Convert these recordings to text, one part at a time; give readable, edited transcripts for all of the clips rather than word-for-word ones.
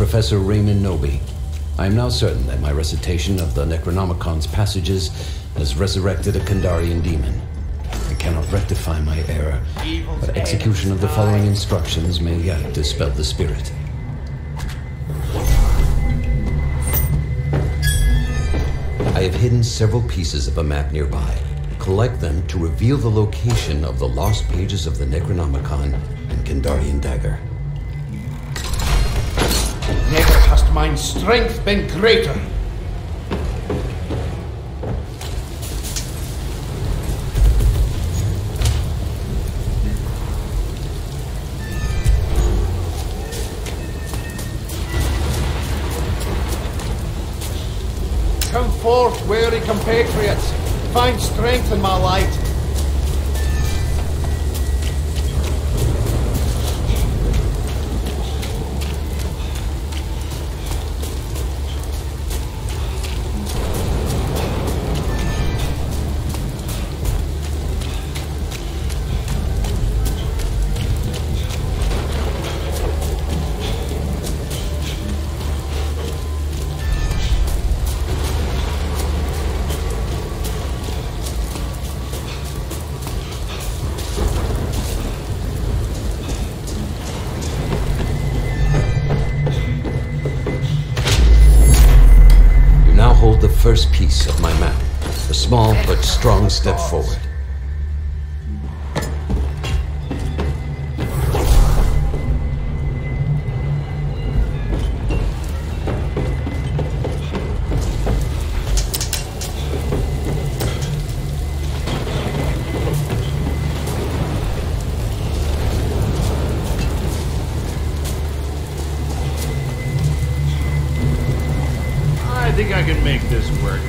Professor Raymond Nobi. I am now certain that my recitation of the Necronomicon's passages has resurrected a Kandarian demon. I cannot rectify my error, but execution of the following instructions may yet dispel the spirit. I have hidden several pieces of a map nearby. Collect them to reveal the location of the lost pages of the Necronomicon and Kandarian dagger. Never hast mine strength been greater. Come forth, weary compatriots. Find strength in my light. The first piece of my map, a small but strong step forward. I think I can make this work.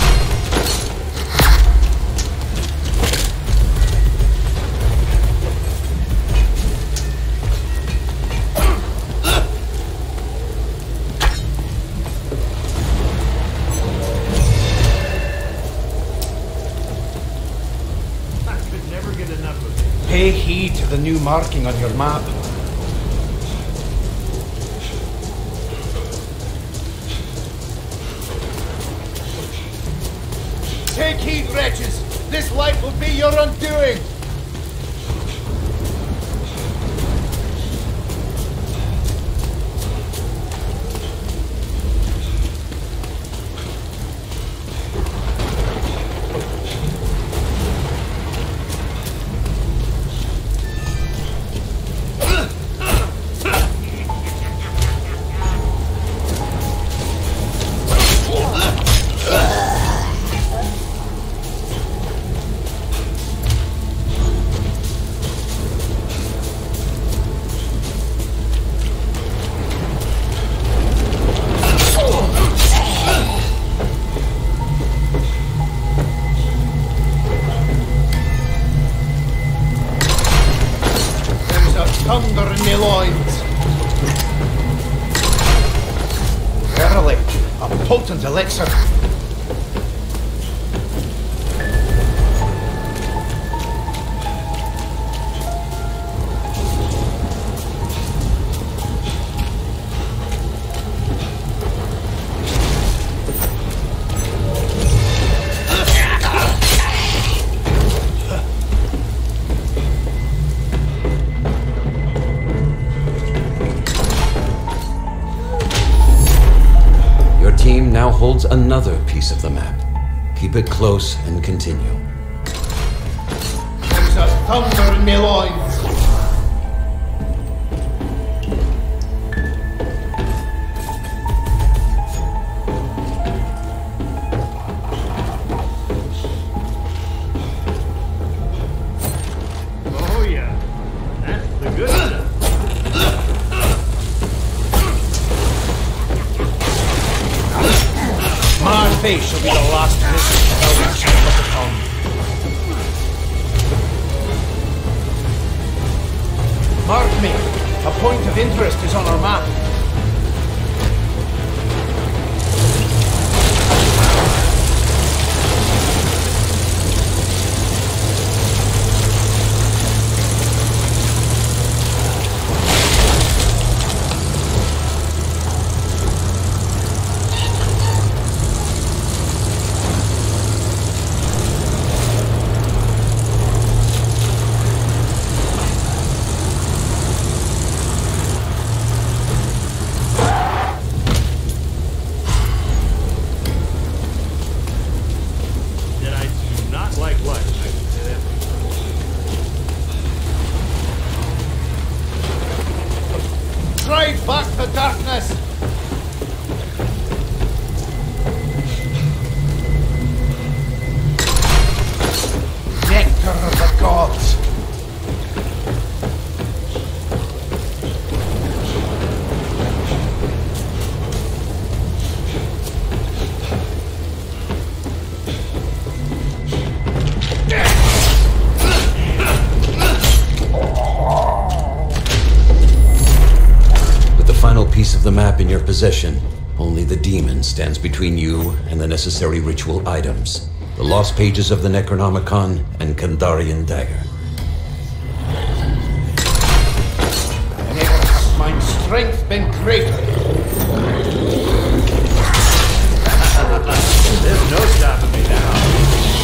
I could never get enough of it. Pay heed to the new marking on your map. Take heed, wretches! This light will be your undoing! Thunder in my loins. Verily, a potent elixir. Team now holds another piece of the map. Keep it close and continue. There's a thunder in my loins. Oh yeah, that's the good stuff. My face shall be the last visit thou wilt shall look upon. Mark me, a point of interest is on our map. your possession. Only the demon stands between you and the necessary ritual items. The lost pages of the Necronomicon and Kandarian dagger. Never has my strength been greater. There's no stopping me now.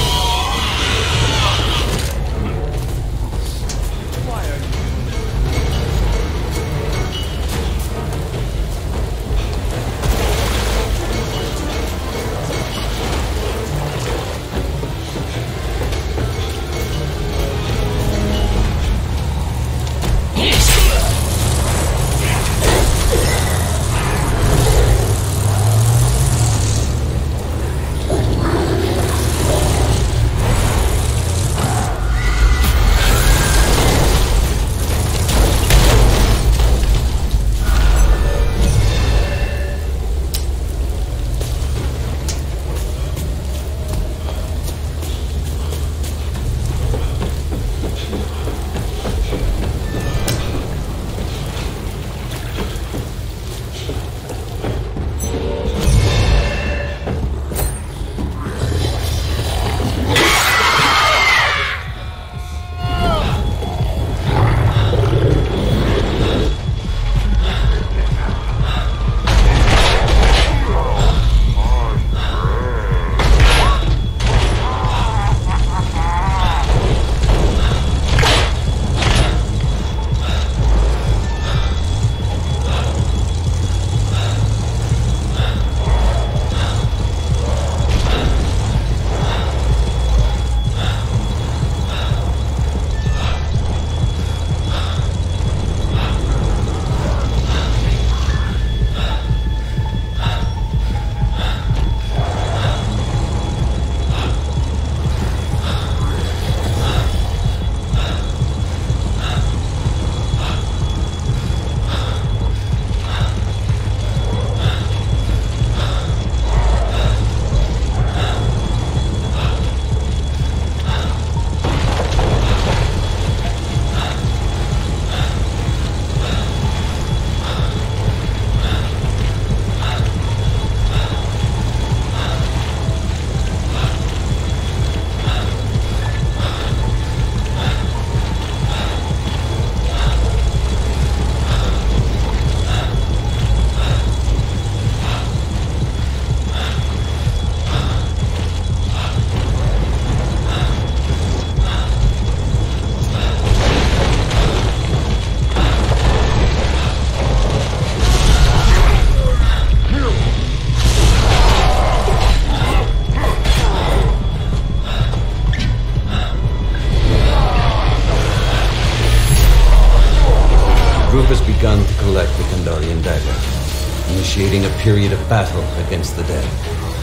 begun to collect the Kandarian dagger, initiating a period of battle against the dead.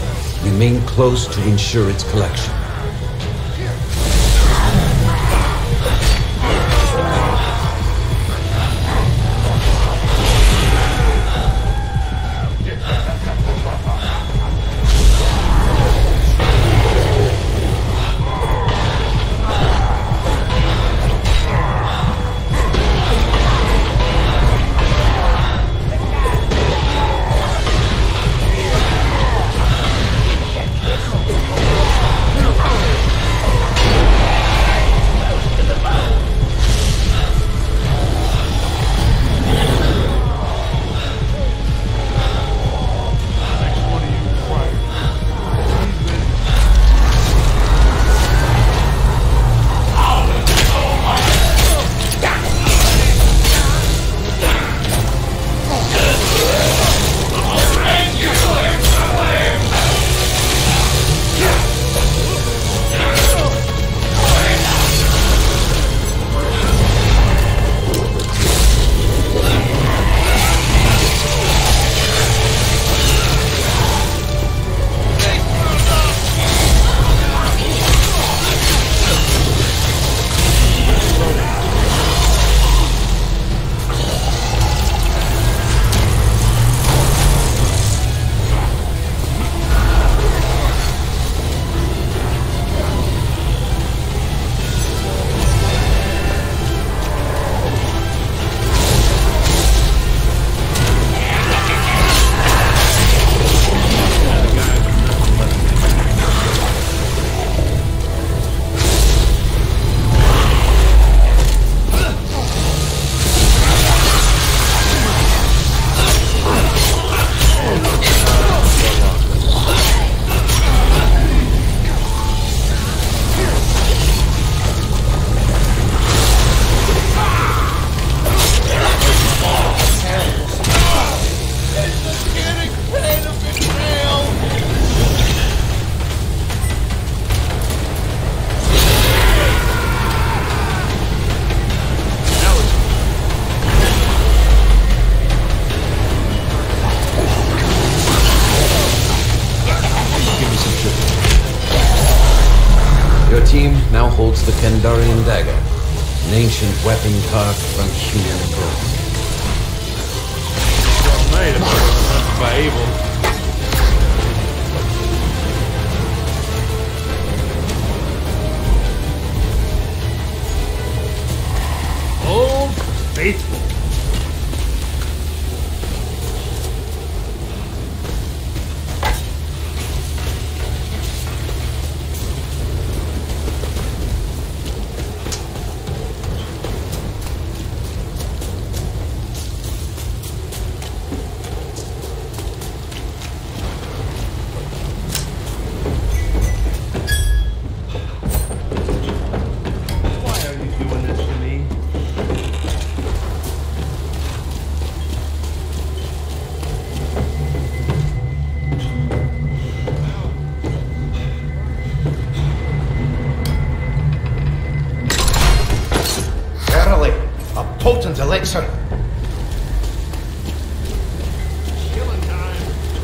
Remain close to ensure its collection. the Kandarian dagger, an ancient weapon carved from human bone. Well made, if it wasn't by evil. Old Faithful. Potent elixir. Killing time.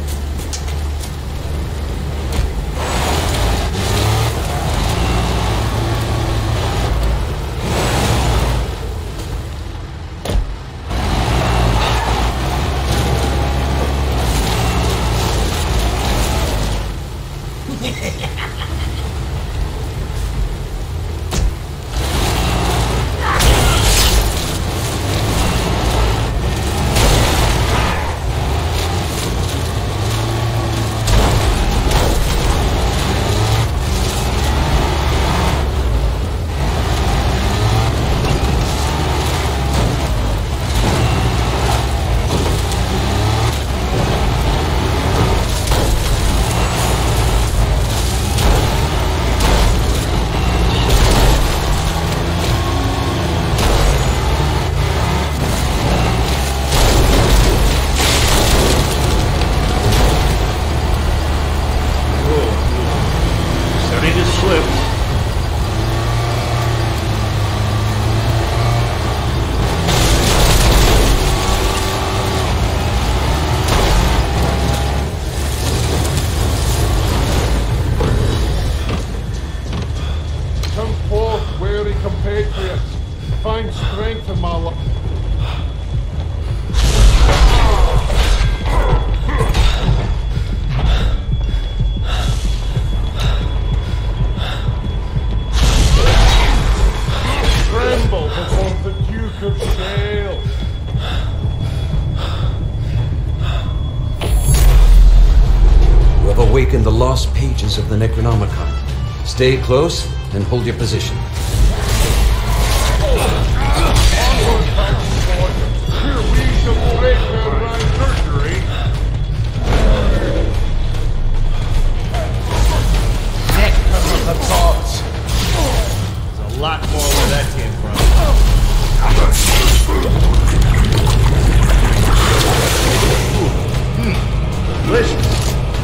Compatriots, find strength in my life. Tremble before the Duke of Shale. You have awakened the lost pages of the Necronomicon. Stay close and hold your position. There's a lot more where that came from. Delicious.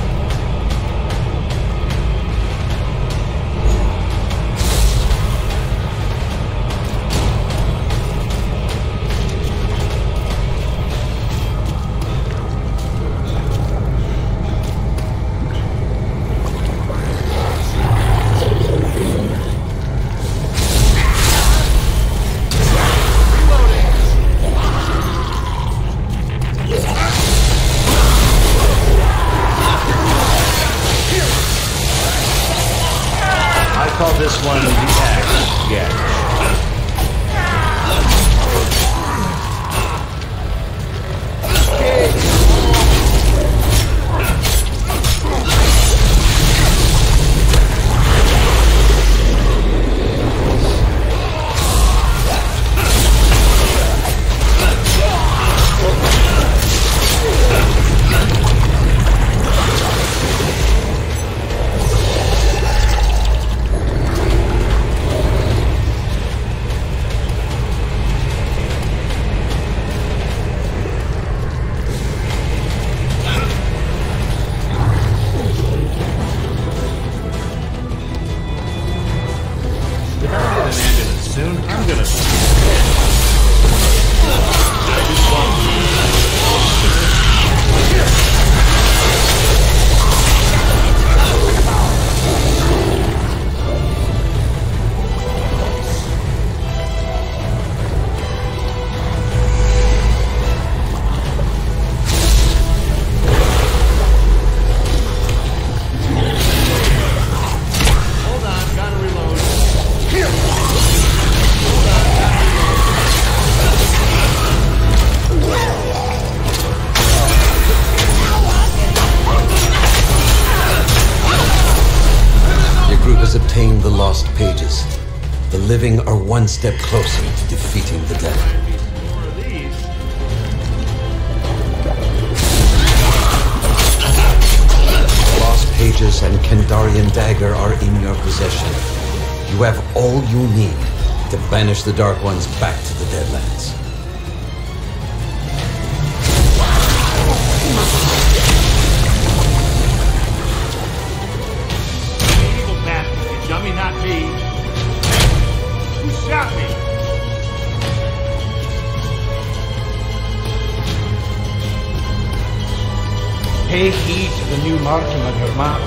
I call this one the axe. Yeah. Soon, I'm gonna. The living are one step closer to defeating the dead. More of these. Lost Pages and Kandarian Dagger are in your possession. You have all you need to banish the Dark Ones back to the Deadlands. Evil bastard, you dummy, not me. Who shot me? Pay heed to the new marking on your map.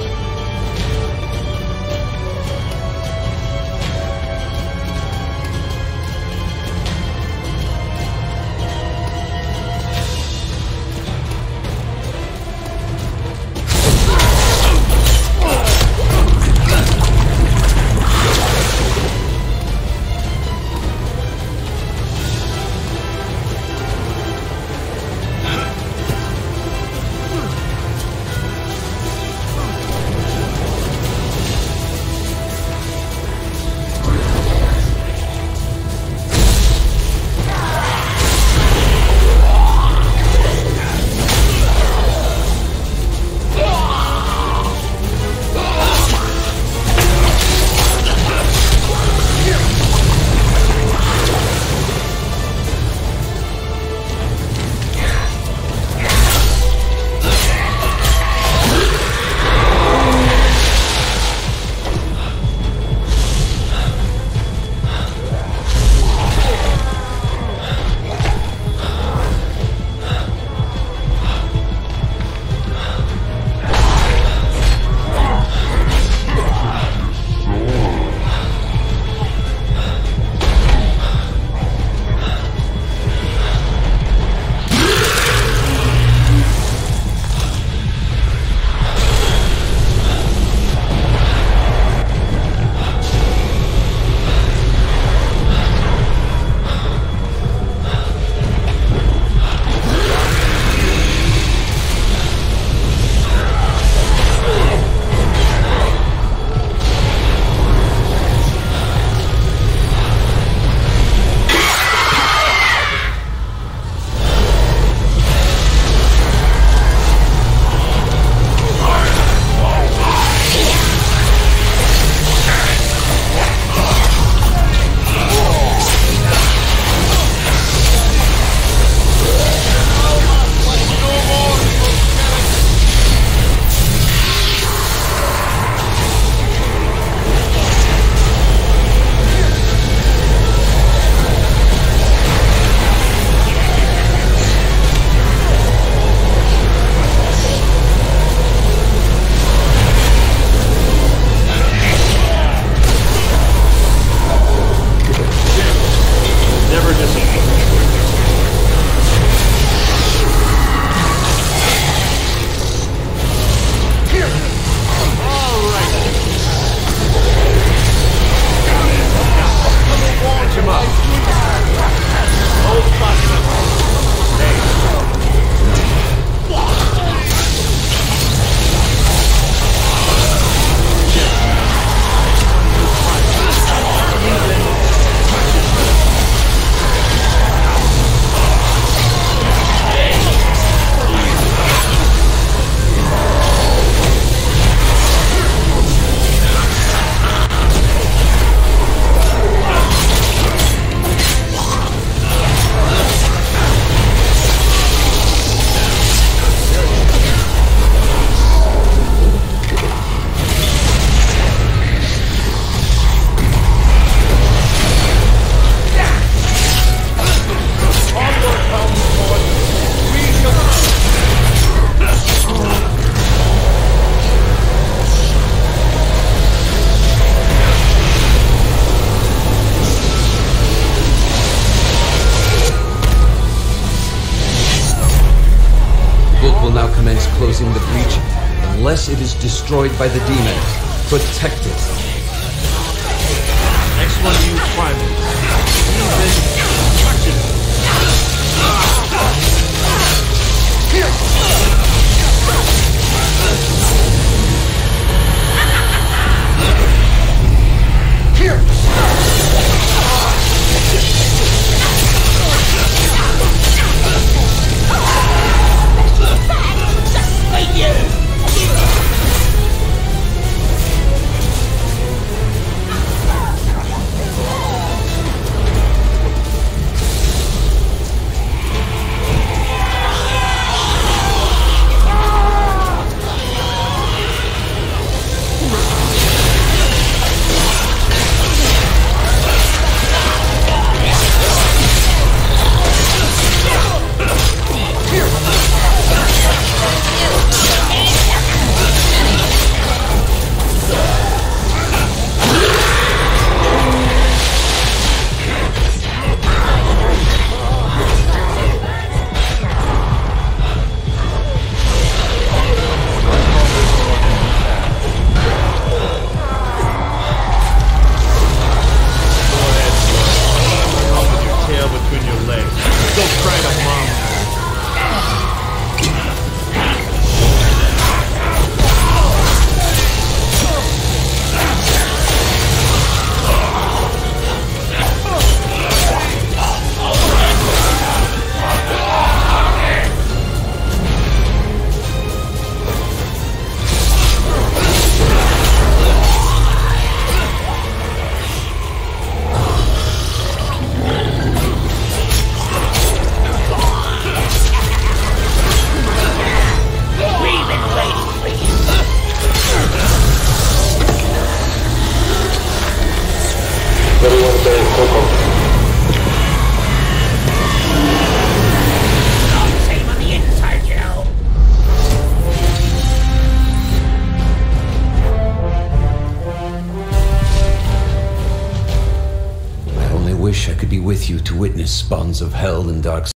closing the breach unless it is destroyed by the demon. Protect it. Next one to use primary. Touch it. Here! could be with you to witness spawns of hell and dark